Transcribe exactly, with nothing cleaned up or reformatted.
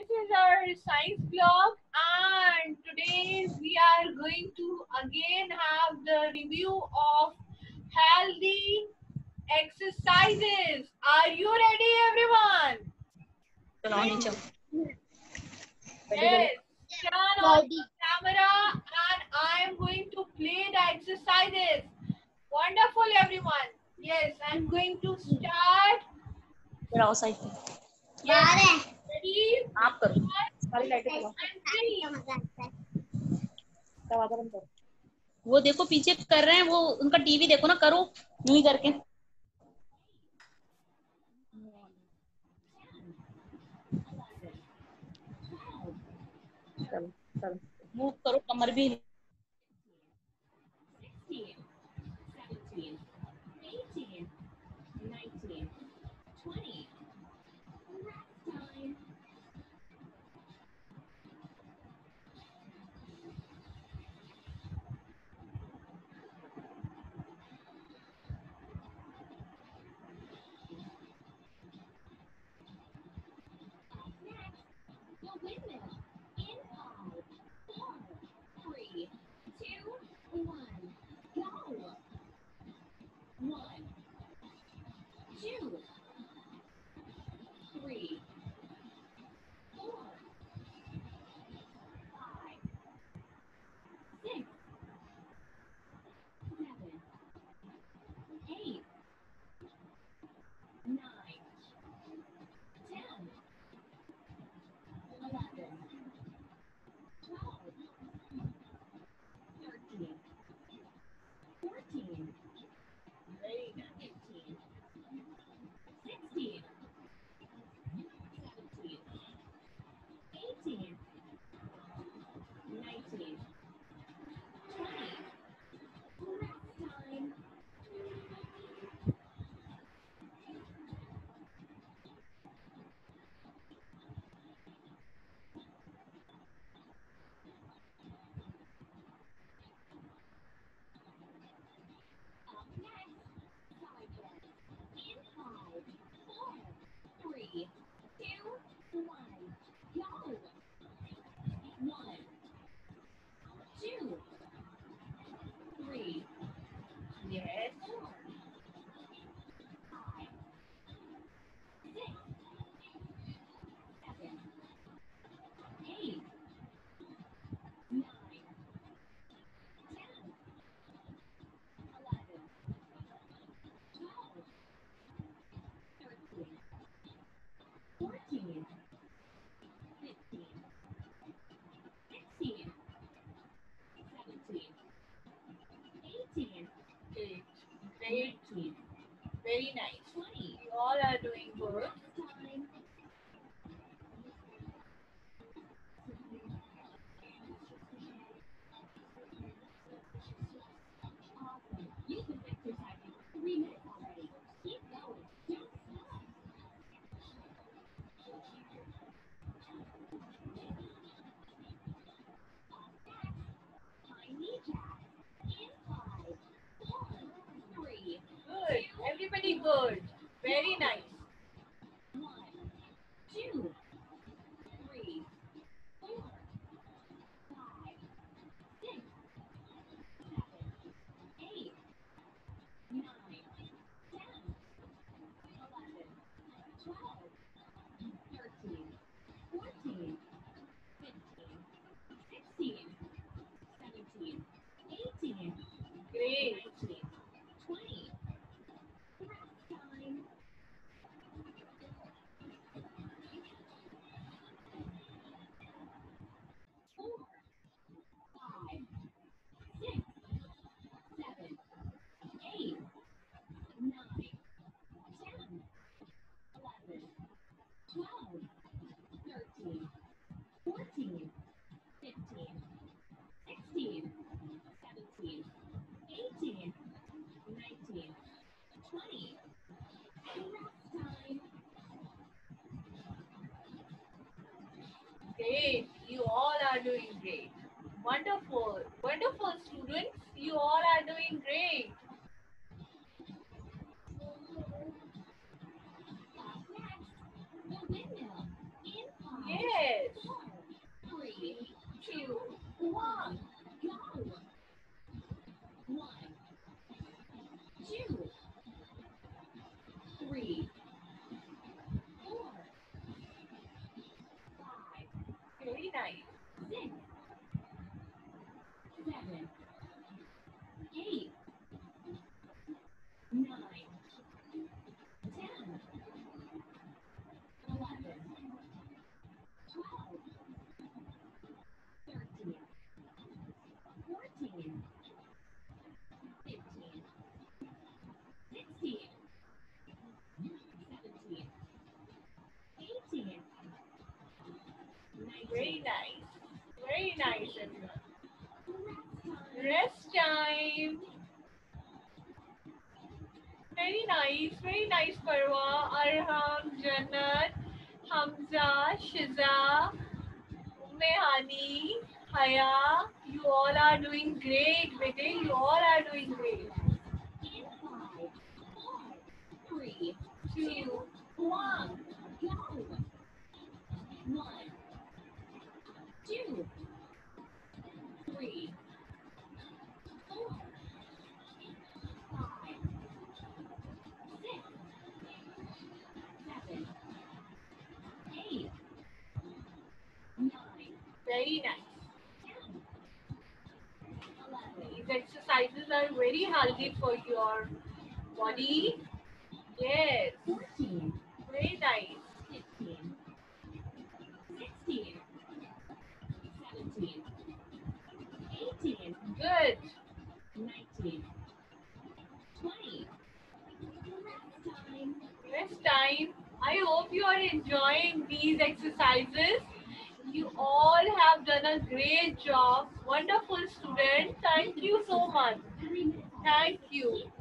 is our science blog, and today we are going to again have the review of healthy exercises. Are you ready, everyone? Yes. Turn on the camera, and I am going to play the exercises. Wonderful, everyone. Yes, I'm going to start. Yes. Ready? आप करो One, सारी लाइटें and चलाओ three. दरवाजा बंद करो वो देखो पीछे कर रहे हैं वो उनका टीवी देखो ना करो यूं ही करके चलो चलो मूव करो कमर भी Yes. Great. Great. Very nice. You all are doing good. Good. Everybody good. Very nice. Great. Great. You all are doing great. Wonderful. Wonderful, students. You all are doing great. Yes. nice. Six, seven, eight, nine, ten, eleven, twelve, thirteen, fourteen, fifteen, sixteen, seventeen, eighteen, Very nineteen. nice. Very nice, everyone. Rest time. Very nice. Very nice, Parwa, Arham, Jannat, Hamza, Shiza, Mehani, Haya. You all are doing great, bete. You all are doing great. In five, four, three, Two, one, go. One, two, three, four, five, six, seven, eight, nine, very nice. ten, eleven, These exercises are very healthy for your body. Yes. fourteen, Very nice. fifteen, sixteen, seventeen, eighteen, Good. nineteen, twenty. Rest time. Rest time. I hope you are enjoying these exercises. You all have done a great job. Wonderful student. Thank you so much. Thank you.